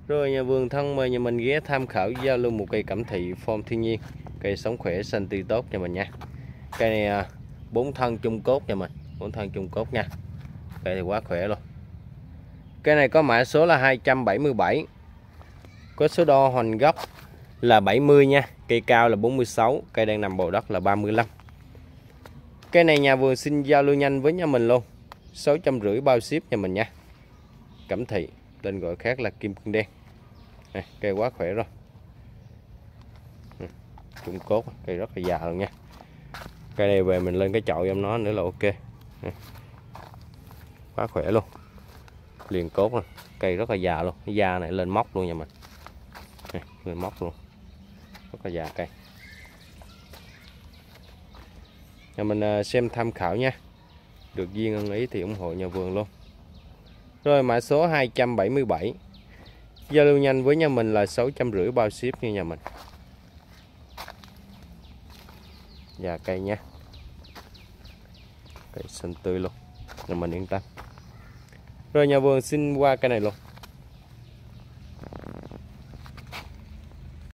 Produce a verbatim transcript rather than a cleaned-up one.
Rồi nhà vườn thân mời nhà mình ghé tham khảo giao lưu một cây cẩm thị form thiên nhiên, cây sống khỏe xanh tươi tốt nhà mình nha. Cây này bốn thân chung cốt nhà mình, bốn thân chung cốt nha. Cây thì quá khỏe luôn. Cây này có mã số là hai trăm bảy mươi bảy, có số đo hoành gốc là bảy mươi nha, cây cao là bốn mươi sáu, cây đang nằm bầu đất là ba mươi lăm. Cây này nhà vườn xin giao lưu nhanh với nhà mình luôn, sáu trăm rưỡi bao ship nhà mình nha. Cẩm thị, tên gọi khác là kim cương đen. Này, cây quá khỏe rồi. Trung cốt, cây rất là già luôn nha. Cây này về mình lên cái chậu em nó nữa là ok. Này, quá khỏe luôn. Liền cốt rồi. Cây rất là già luôn, cái da này lên móc luôn nha mình. Này, lên móc luôn. Rất là già cây. Nhà mình xem tham khảo nha. Được duyên ưng ý thì ủng hộ nhà vườn luôn. Rồi mã số hai trăm bảy mươi bảy. Giao lưu nhanh với nhà mình là sáu trăm rưỡi bao ship như nhà mình. Già cây nha. Cây xanh tươi luôn. Nhà mình yên tâm. Rồi nhà vườn xin qua cây này luôn.